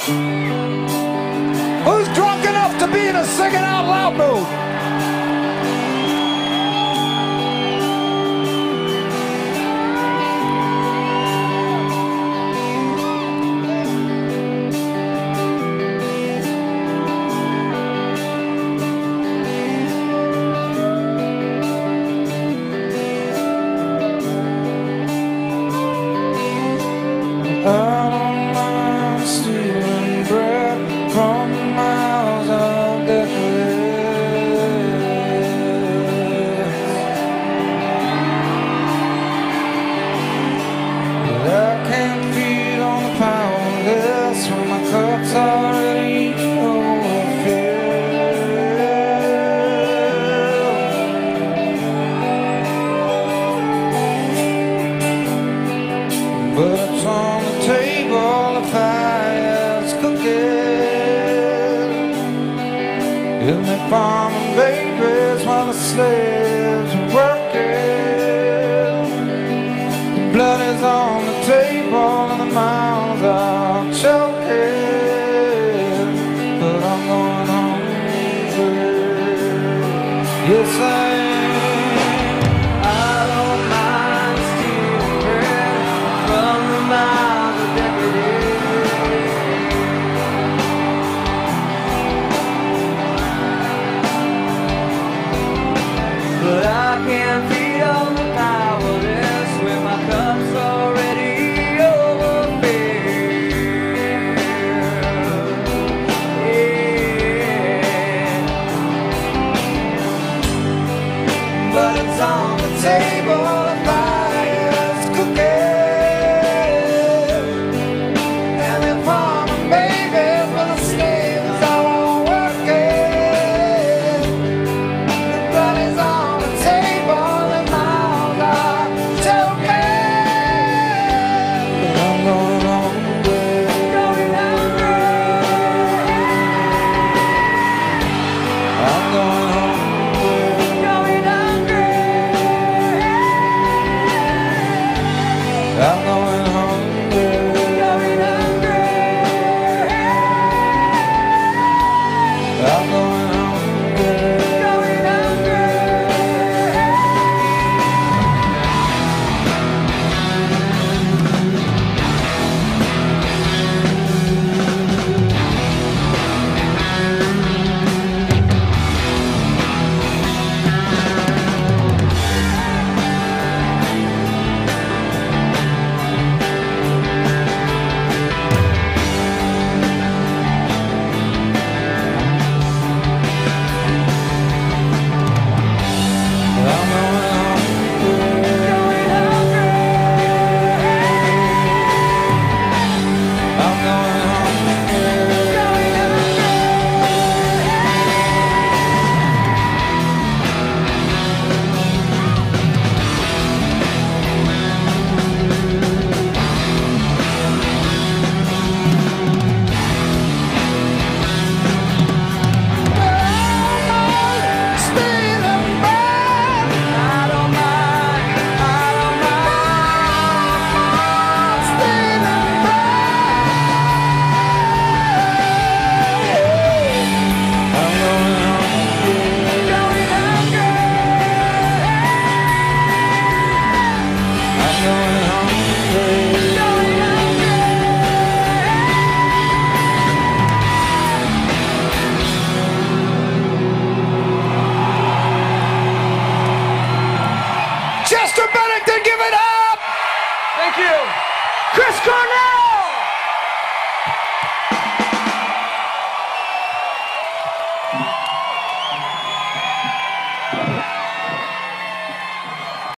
Who's drunk enough to be in a singing out loud mood? I don't mind stealing bread from the mouths of decorators, but I can't feed on the powerless when my cup's already overfilled. But it's on the table, the fire's cooking, and they're farming babies while the slaves are working. The blood is on the table and the mouths are choking, but I'm going hungry. Yes, I am. But I can't feed on the powerless when my cup's already overfilled. Yeah. But it's on the table, the fire's cooking, and they're farming babies while the slaves are all working. The blood is on I'm going hungry. Going hungry. I'm going hungry. Going hungry. Chester Bennington, give it up! Thank you. Chris Cornell!